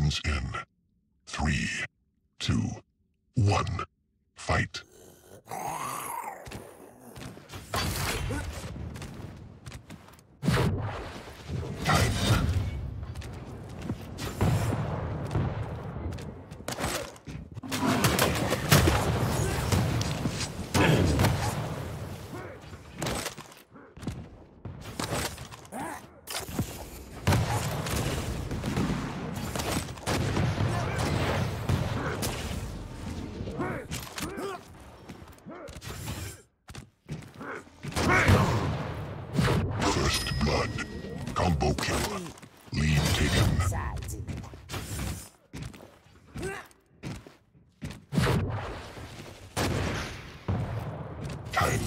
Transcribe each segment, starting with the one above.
begins in 3, 2, 1. Fight. Time. First blood. Combo kill. Lead taken. Time.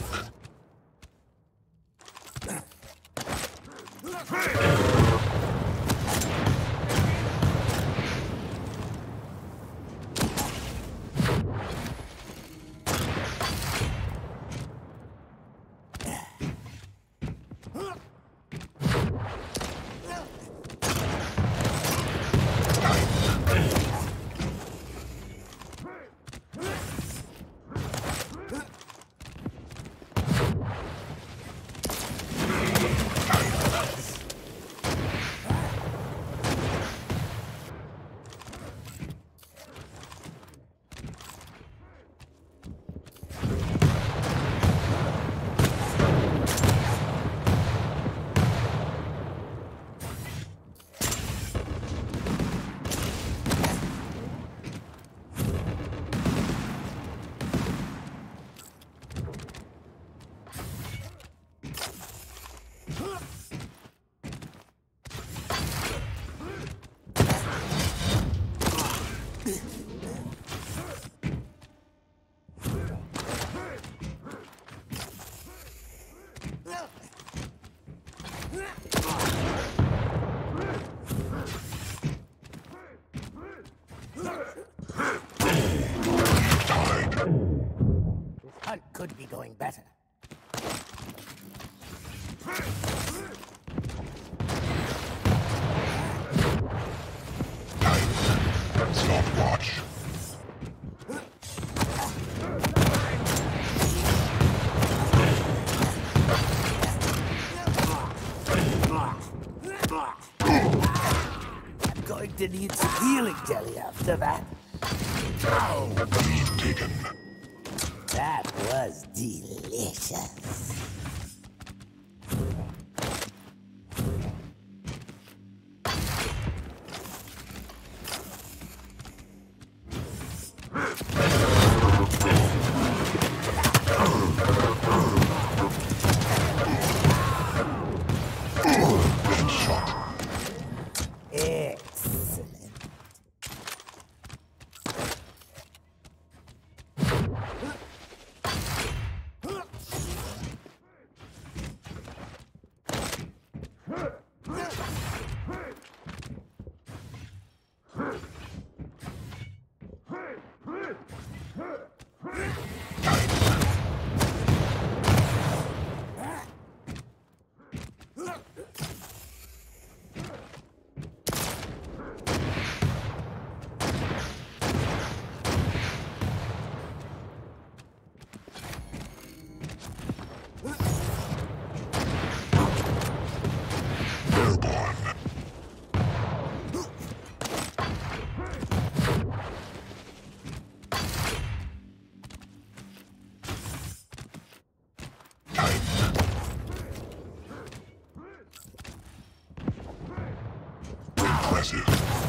Hunt could be going better. Stopwatch. I'm going to need some healing jelly after that. Lead taken. That was delicious. Headshot. Excellent. Airborne. Time. Impressive.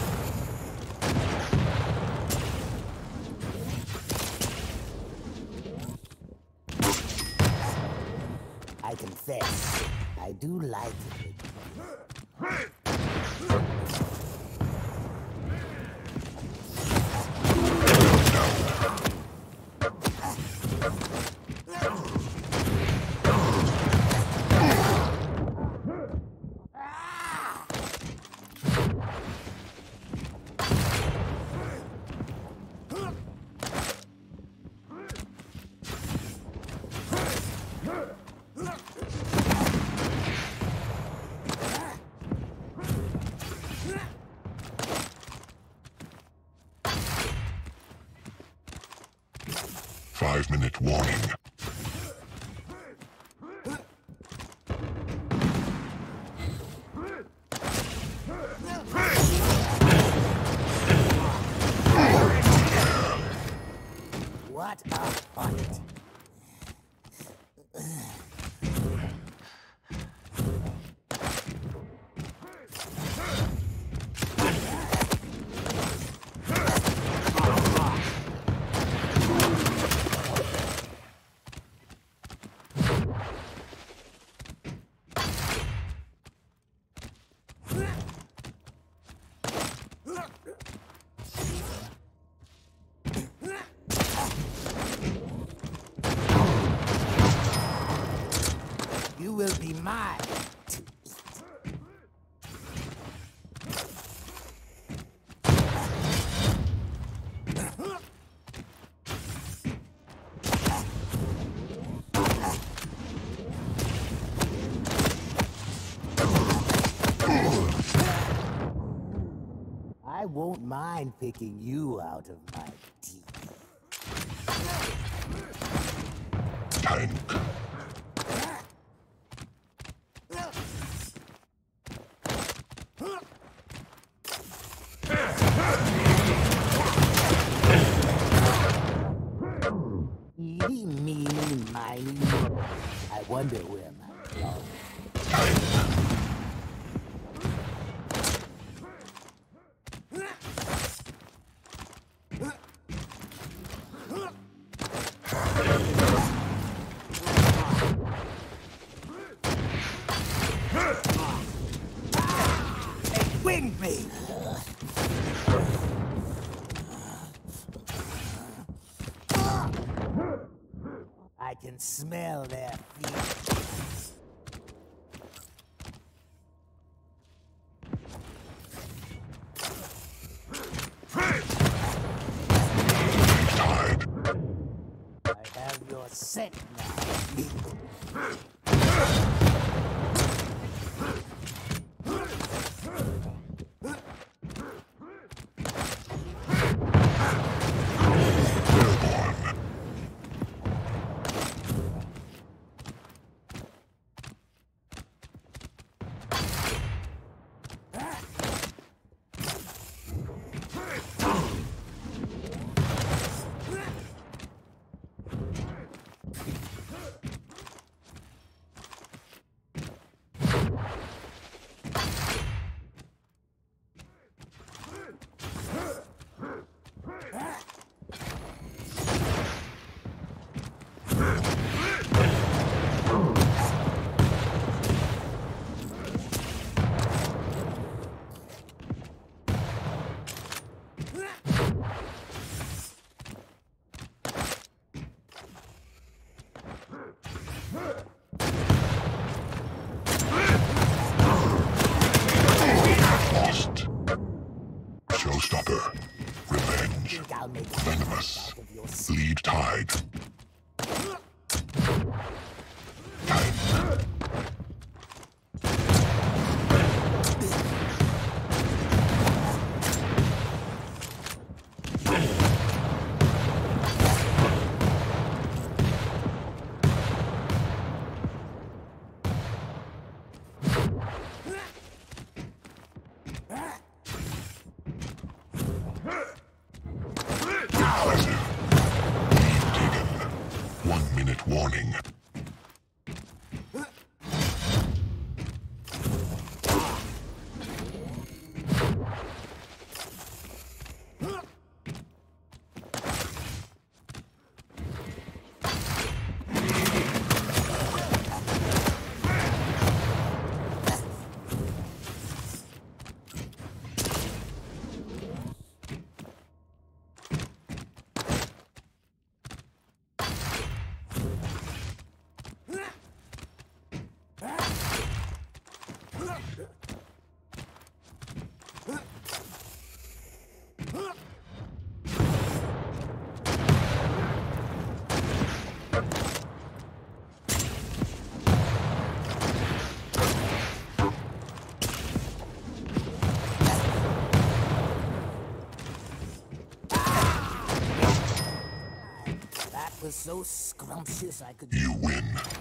I confess, I do like it. 5-minute warning. What a fight! You will be mine to eat. I won't mind picking you out of my teeth. Tank. Eeny, meeny, miny. I wonder where my dog winged me. I can smell their feet. I have your scent now. Lost. Showstopper. Revenge. I'll make a Venomous. out of your Lead tide. Tank. Impressive. Lead taken. 1-minute warning. was so scrumptious I could You win.